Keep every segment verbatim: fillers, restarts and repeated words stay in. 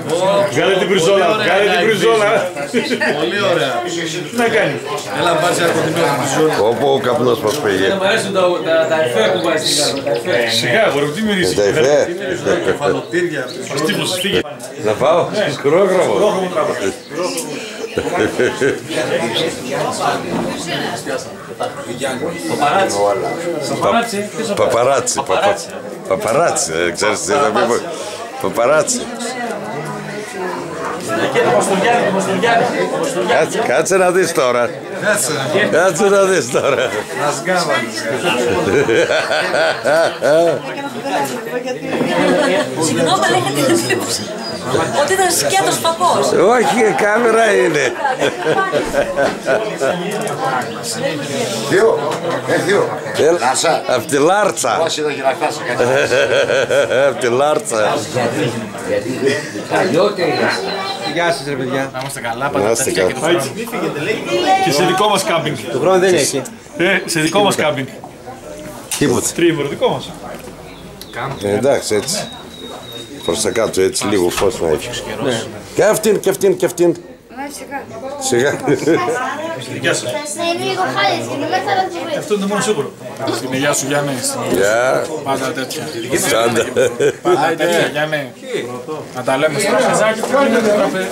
Βγάλε την μπριζόλα, βγάλε την μπριζόλα. Πολύ ωραία. Τι να κάνει. Έλα να πάρεις ένα κοντινό την μπριζόλα. Όπου ο καπνός μας πήγε. Μου αρέσουν τα εφέ που βάζει στην κάρτα. Σιγά, μπορεί, τι μυρίζει. Τα εφέ. Κεφαλοτήρια. Στύπος, φύγε. Να πάω σκουρόγραμμο. Παπαράτσι. Παπαράτσι. Παπαράτσι. Ξέρεις τι θα πει. Παπαράτσι. Κάτσε, κάτσε να δεις τώρα. Κάτσε. Κάτσε να δεις τώρα. Να σγκάβανες. Συγγνώμη, αλλά είχα την εντύπωση ότι ήταν σκέτος παππός. Όχι, κάμερα είναι. Δύο, ε, δύο. Λάρτσα. Απ' τη Λάρτσα. Πώς είδα και να φτάσει κάτι. Απ' τη Λάρτσα. Γεια σας ρε παιδιά. Να είμαστε καλά, Να είστε καλά. Και σε δικό μας κάμπινγκ. Το χρόνο δεν έχει. Ε, σε δικό μας κάμπινγκ. Τίποτα. Τρίμερο δικό μας. Ε, εντάξει, έτσι. Προς τα κάτω, έτσι λίγο φως να έχει. Και αυτήν, και αυτήν, και αυτήν. Σιγά. Γεια σας. Να είναι λίγο χάλες και δεν θα το βρει. Αυτό είναι το μόνο σίγουρο. Στην γεια σου Γιάννη. Γεια. Πάντα τέτοια. Πάντα. Πάντα τέτοια Γιάννη. Να τα λέμε στο τραπεζάκι που είναι το τραπεζάκι.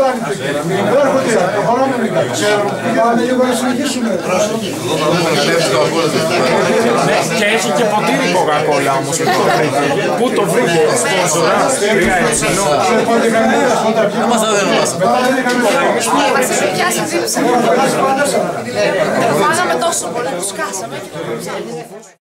Και έχει και ποτήρι κοκακόλα όμως. Πού το βρήκε στο Ζωρά, τρία ετσινό. Δεν μας τα δένουν μας. Μας πιάσει δίψα. Φάγαμε τόσο πολύ, τους κάσαμε.